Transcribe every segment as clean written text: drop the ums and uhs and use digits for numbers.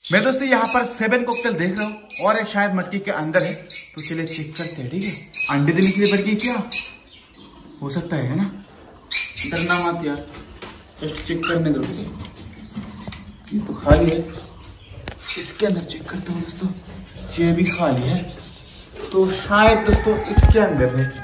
मैं दोस्तों यहाँ पर 7 कॉकटेल देख रहा हूँ और एक शायद मटकी के अंदर है, तो चलिए चेक करते हैं। ठीक है, अंडे देने के लिए मटकी क्या हो सकता है ना? डरना मत यार, जस्ट चेक करने दो। ये तो खाली है, इसके अंदर चेक करता हूँ दोस्तों। ये भी खाली है, तो शायद दोस्तों इसके अंदर है।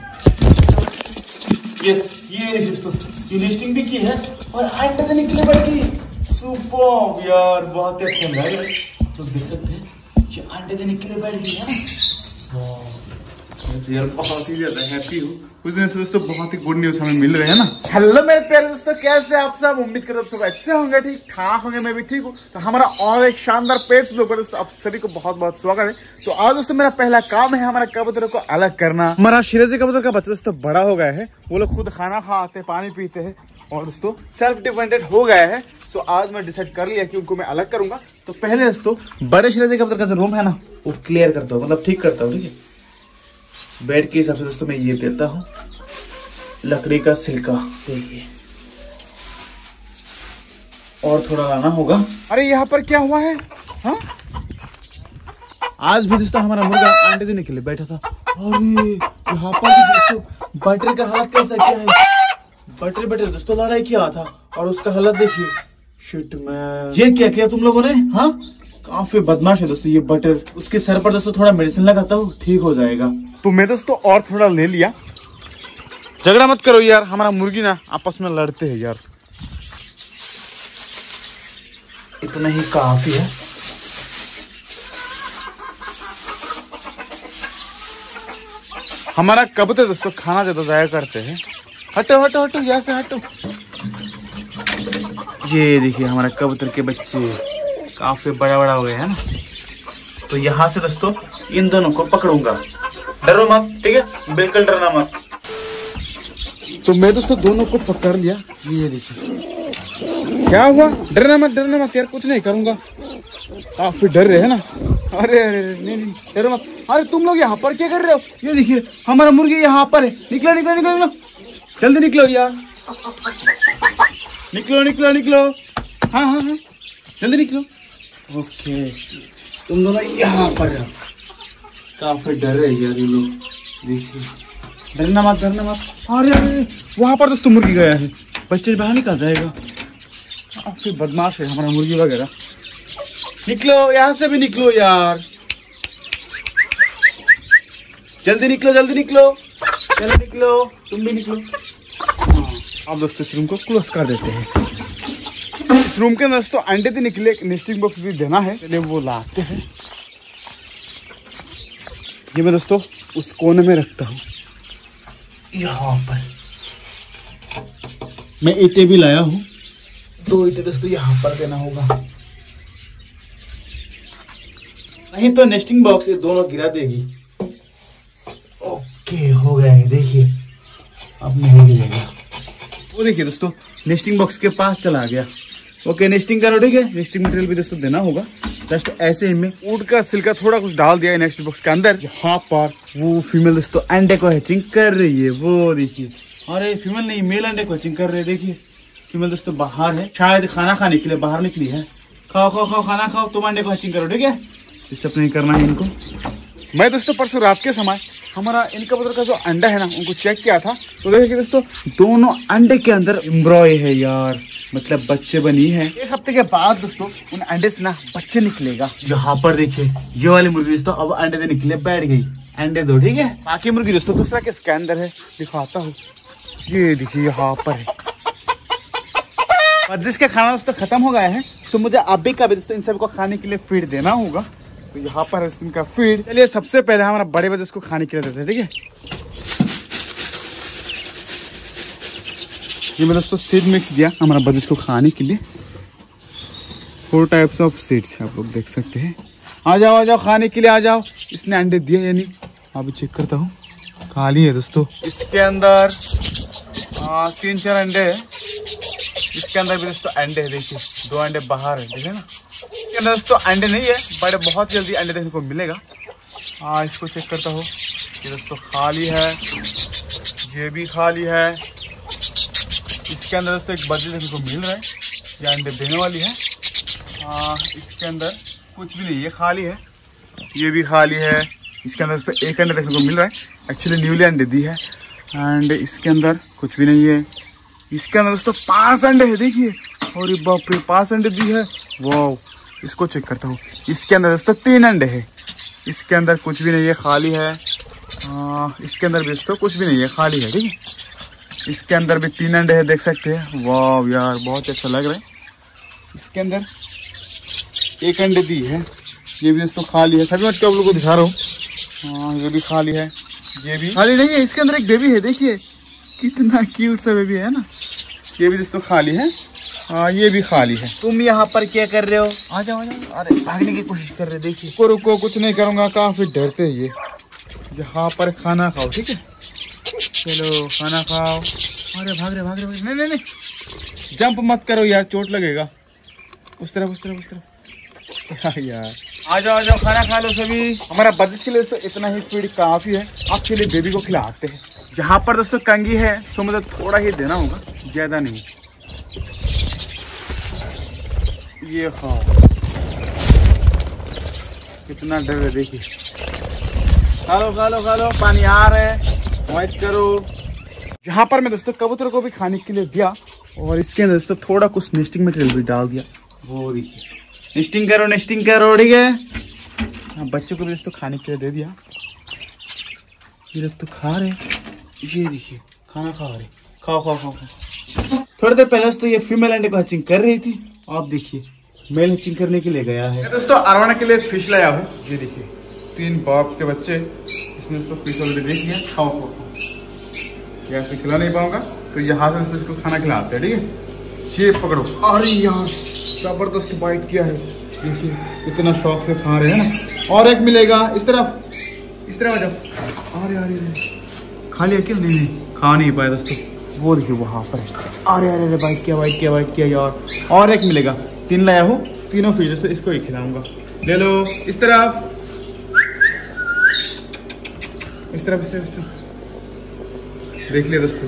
यस, ये दोस्तों ये लिस्टिंग भी की है और अंडे देने के लिए मटकी। सुपर यार, बहुत ही अच्छा लग रहा है। तो देख सकते हैं ये अंडे देने के लिए बैठ गई है ना। तो यार बहुत ही ज्यादा हैप्पी हूँ। कुछ दिन से दोस्तों बहुत ही गुड न्यूज हमें मिल रहे हैं ना। हेलो मेरे प्यारे दोस्तों, कैसे आप सब? उम्मीद करता हूँ सब अच्छे होंगे, ठीक ठाक होंगे। मैं भी ठीक हूँ। तो हमारा और एक शानदार पेट्स ब्लॉग पर दोस्तों आप सभी को बहुत बहुत स्वागत है। तो आज दोस्तों मेरा पहला काम है हमारा कबूतरों को अलग करना। हमारा शिराजी कबूतर का बच्चा दोस्तों बड़ा हो गया है, वो लोग खुद खाना खाते, पानी पीते हैं और दोस्तों सेल्फ डिपेंडेंट हो गया है। सो आज मैं डिसाइड कर लिया कि उनको मैं अलग करूंगा। तो पहले दोस्तों बड़े शिराजी कबूतर का जो रूम है ना वो क्लियर करता हूँ, मतलब ठीक करता हूँ। ठीक है, बेड के हिसाब से दोस्तों मैं ये देता हूँ लकड़ी का सिल्का, देखिए, और थोड़ा लाना होगा। अरे यहाँ पर क्या हुआ है? हाँ, आज भी दोस्तों हमारा मुर्गा अंडे देने के लिए बैठा था। अरे यहाँ पर दोस्तों बटर का हालत कैसा क्या है? बटर दोस्तों लड़ाई किया था और उसका हालत देखिए। शिट मैन, ये क्या किया तुम लोगों ने? हाँ, काफी बदमाश है दोस्तों ये बटर। उसके सर पर दोस्तों थोड़ा मेडिसिन लगाता हूँ, ठीक हो जाएगा। तो मैं दोस्तों और थोड़ा ले लिया। झगड़ा मत करो यार, हमारा मुर्गी ना आपस में लड़ते हैं यार। इतना ही काफी है। हमारा कबूतर दोस्तों खाना ज्यादा जाया करते हैं। हटो हटो हटो, यहाँ से हटो। ये देखिए हमारा कबूतर के बच्चे काफी बड़ा बड़ा हो गए हैं ना। तो यहाँ से दोस्तों इन दोनों को पकड़ूंगा। डरो मत, ठीक है, बिल्कुल डरना मत। तो मैं दोस्तों दोनों को पकड़ लिया। ये देखिए क्या हुआ? डरना मत यार, कुछ नहीं करूंगा। काफी डर रहे हैं ना। अरे अरे नहीं डरो मत। अरे तुम लोग यहाँ पर क्या कर रहे हो? ये देखिए हमारा मुर्गी यहाँ पर है। निकलो निकलो निकलो निकलो, जल्दी निकलो यार, निकलो निकलो निकलो। हाँ हाँ हाँ, जल्दी निकलो। ओके, तुम दोनों यहाँ पर हो। काफी डर रहे यार ये लोग, देखिए। डरना मत। अरे अरे वहां पर दोस्तों मुर्गी गया है, बच्चे बाहर निकल जाएगा। काफी बदमाश है हमारा मुर्गी वगैरह। निकलो यहाँ से भी निकलो यार, जल्दी निकलो जल्दी निकलो, चलो निकलो, तुम भी निकलो। अब दोस्तों इस रूम को क्लोज कर देते हैं। इस रूम के अंदर दोस्तों अंडे देने के लिए एक नेस्टिंग बॉक्स भी देना है, चलिए वो लाते हैं। ये मैं दोस्तों उस कोने में रखता हूँ। यहाँ पर मैं ईंटें भी लाया हूँ, 2 ईंटें दोस्तों यहाँ पर देना होगा, नहीं तो नेस्टिंग बॉक्स ये दोनों गिरा देगी। ओके हो गया है, देखिए अब नहीं गिरेगा। वो देखिए दोस्तों नेस्टिंग बॉक्स के पास चला गया। ओके, नेस्टिंग करो, ठीक है। नेस्टिंग मटेरियल भी दोस्तों देना होगा। जस्ट ऐसे ही में ऊँट का सिल्का थोड़ा कुछ डाल दिया है नेस्टिंग बॉक्स के अंदर। यहाँ पर वो फीमेल दोस्तों अंडे को हैचिंग कर रही है, वो देखिए। अरे फीमेल नहीं, मेल अंडे को हैचिंग कर रहे हैं, देखिए। फीमेल दोस्तों बाहर है, शायद खाना खाने के लिए बाहर निकली है। खाओ खाओ खाओ, खाना खाओ, तुम अंडे को हैचिंग करो, ठीक है। डिस्टर्ब नहीं करना है इनको। मैं दोस्तों परसों रात के समय हमारा इन कबूतर का जो अंडा है ना उनको चेक किया था, तो देखिए दोस्तों दोनों अंडे के अंदर एम्ब्रॉय है यार, मतलब बच्चे बनी है। 1 हफ्ते के बाद दोस्तों उन अंडे से ना बच्चे निकलेगा। यहाँ पर देखिए ये वाली मुर्गी दोस्तों अब अंडे देने के लिए बैठ गई। अंडे दो, ठीक है। बाकी मुर्गी दोस्तों दूसरा किसके अंदर है दिखाता हूँ। ये देखिए यहाँ पर है। जिसका खाना दोस्तों खत्म हो गया है, तो मुझे अभी का भी दोस्तों इन सबको खाने के लिए फीड देना होगा। तो यहाँ पर है इनका फीड। चलिए सबसे पहले हमारा बड़े बच्चे को खाने के लिए देते हैं, ठीक है। ये मैंने दोस्तों सीड मिक्स दिया हमारा बच्चे को खाने के लिए। 4 टाइप्स ऑफ सीड्स आप लोग देख सकते हैं। आ जाओ खाने के लिए आ जाओ। इसने अंडे दिए या नहीं अभी चेक करता हूँ। खाली है दोस्तों, इसके अंदर 3-4 अंडे है। इसके अंदर भी दोस्तों अंडे है, देखिए 2 अंडे बाहर है, देखिए ना। इसके अंदर दोस्तों अंडे नहीं है, बट बहुत जल्दी अंडे देखने को मिलेगा। इसको चेक करता हूँ। ये दोस्तों खाली है, ये भी खाली है। इसके अंदर दोस्तों एक बच्चे देखने को मिल रहा है, ये अंडे देने वाली है। इसके अंदर कुछ भी नहीं है, खाली है। ये भी खाली है। इसके अंदर दोस्तों एक अंडे देखने को मिल रहा है, एक्चुअली न्यूली अंडे दी है। एंड इसके अंदर कुछ भी नहीं है। इसके अंदर दोस्तों 5 अंडे है, देखिए। और बाप रे 5 अंडे दी है, वाह। इसको चेक करता हूँ। इसके अंदर दोस्तों 3 अंडे है। इसके अंदर कुछ भी नहीं है, खाली है। इसके अंदर भी दोस्तों कुछ भी नहीं है, खाली है, ठीक है। इसके अंदर भी 3 अंडे है, देख सकते हैं। वाह यार, बहुत अच्छा लग रहा है। इसके अंदर 1 अंडे दी है, ये भी दोस्तों खाली है। सभी मैं आप लोगों को दिखा रहा हूँ। ये भी खाली है, ये भी खाली नहीं है। इसके अंदर एक बेबी है, देखिए कितना क्यूट सा बेबी है ना। ये भी दोस्तों खाली है। ये भी खाली है। तुम यहाँ पर क्या कर रहे हो? आ जाओ आ जाओ। अरे भागने की कोशिश कर रहे, देखिए। रुको रुको, कुछ नहीं करूँगा, काफी डरते हैं ये। यहाँ पर खाना खाओ, ठीक है। चलो खाना खाओ। अरे भाग रहे भाग रहे, नहीं नहीं नहीं, जंप मत करो यार, चोट लगेगा। उस तरफ उस तरफ उस तरफ यार। आ जाओ खाना खा लो सभी। हमारा बच्चे के लिए दोस्तों इतना ही फीड काफी है। आप चलिए बेबी को खिलाते हैं। यहाँ पर दोस्तों कंगी है, तो मुझे थोड़ा ही देना होगा, ज्यादा नहीं। ये खाओ, कितना डर है, देखिए। खा लो खा लो खा लो, पानी आ रहा है, वेट करो। यहाँ पर मैं दोस्तों कबूतर को भी खाने के लिए दिया, और इसके अंदर दोस्तों थोड़ा कुछ नेस्टिंग मटेरियल भी डाल दिया। वो देखिए, नेस्टिंग करो, ठीक है। बच्चों को भी दोस्तों खाने के लिए दे दिया। ये लोग तो खा रहे, ये देखिए खाना खा रहे। खाओ खाओ खाओ खाओ। थोड़ी देर पहले दोस्तों ये फीमेल अंडे को हचिंग कर रही थी, आप देखिए मेल हचिंग करने के लिए गया है। दोस्तों अरवाना के लिए फिश लाया हूँ, ये देखिए 3 बाप के बच्चे। इसने दोस्तों फिश ऑलरेडी देख लिया। खाओ खाओ खाओ। ऐसे खिला नहीं पाऊंगा, तो यहाँ से इसको खाना खिलाते हैं, ठीक है। ये पकड़ो। अरे यार जबरदस्त बाइट किया है, देखिए इतना शौक से खा रहे हैं ना। और एक मिलेगा, इस तरफ आ जाओ। अरे खा लिया क्या? नहीं खा नहीं पाया दोस्तों, वो देखिए वहां पर। अरे बाइट किया यार। और एक मिलेगा, 3 लाया हूँ, तीनों फिश दोस्तों इसको ही खिलाऊंगा। ले लो, इस तरफ देख लिया दोस्तों,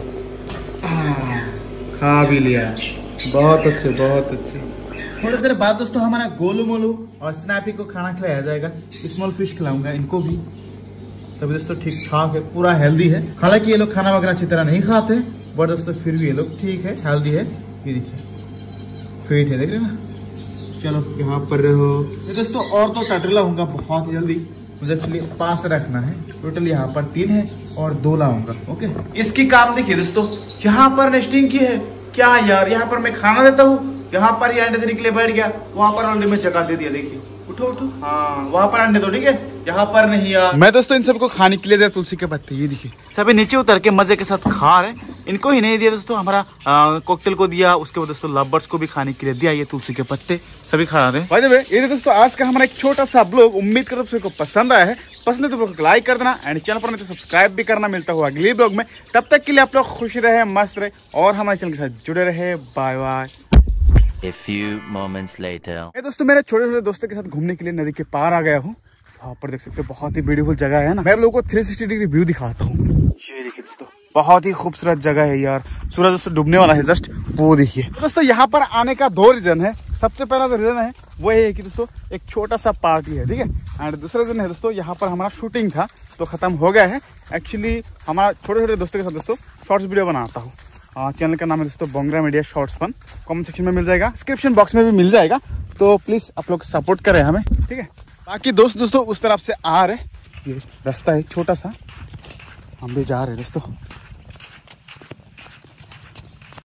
खा भी लिया। बहुत अच्छे। थोड़ी देर बाद दोस्तों हमारा गोलू मोलू और स्नैपी को खाना खिलाया जाएगा। स्मॉल फिश खिलाऊंगा इनको भी। सभी दोस्तों ठीक ठाक है, पूरा हेल्दी है। हालांकि ये लोग खाना वगैरह अच्छी तरह नहीं खाते, बट दोस्तों फिर भी ये लोग ठीक है, हेल्दी है। ये देखिए फिट है, देख रहे ना। चलो यहाँ पर रहो। ये दोस्तों और तो टटरी लाऊंगा बहुत जल्दी, मुझे एक्चुअली 5 रखना है। टोटल यहाँ पर 3 है और 2 लाऊंगा, ओके। इसकी काम देखिए दोस्तों, यहाँ पर नेस्टिंग की है क्या यार। यहाँ पर मैं खाना देता हूँ, यहाँ पर ये अंडे देने के लिए बैठ गया, वहां पर अंडे में जगह दे दिया, देखिए। उठो हाँ, वहां पर अंडे दो, ठीक है, यहाँ पर नहीं यार। मैं दोस्तों इन सबको खाने के लिए दिया तुलसी के पत्ते, ये देखिए सभी नीचे उतर के मजे के साथ खा रहे। इनको ही नहीं दिया दोस्तों, हमारा कॉकटेल को दिया, उसके बाद दोस्तों लव बर्ड्स को भी खाने के लिए दिया। ये तुलसी के पत्ते सभी खा रहे हैं। ये दोस्तों आज का हमारा एक छोटा सा ब्लॉग, उम्मीद करता हूँ सबको पसंद आया है। पसंद है तो लाइक कर देना, एंड चैनल पर नहीं तो सब्सक्राइब भी करना। मिलता हुआ अगले ब्लॉग में, तब तक के लिए आप लोग खुश रहे, मस्त रहे और हमारे चैनल के साथ जुड़े रहे। Bye bye. A few moments later. दोस्तों मेरे छोटे दोस्तों के साथ घूमने के लिए नदी के पार आ गया हूँ। वहाँ पर देख सकते हो बहुत ही ब्यूटीफुल जगह है ना। मैं आप लोगों को 360 डिग्री व्यू दिखाता हूँ। ये देखिए दोस्तों, बहुत ही खूबसूरत जगह है यार। सूरज दोस्तों डूबने वाला है जस्ट, वो देखिए। दोस्तों यहाँ पर आने का 2 रीजन है। सबसे पहला जो रीजन है वो है कि दोस्तों एक छोटा सा पार्टी है, ठीक है। एंड दूसरा रीजन है दोस्तों, यहाँ पर हमारा शूटिंग था तो खत्म हो गया है। एक्चुअली हमारा छोटे दोस्तों के साथ दोस्तों शॉर्ट्स वीडियो बनाता हूँ। चैनल का नाम है दोस्तों Bongra media shorts fun. Comment section में मिल जाएगा, डिस्क्रिप्शन बॉक्स में भी मिल जाएगा, तो प्लीज आप लोग सपोर्ट करें हमें, ठीक है। बाकी दोस्तों उस तरफ से आ रहे, ये रास्ता है छोटा सा, हम भी जा रहे हैं दोस्तों।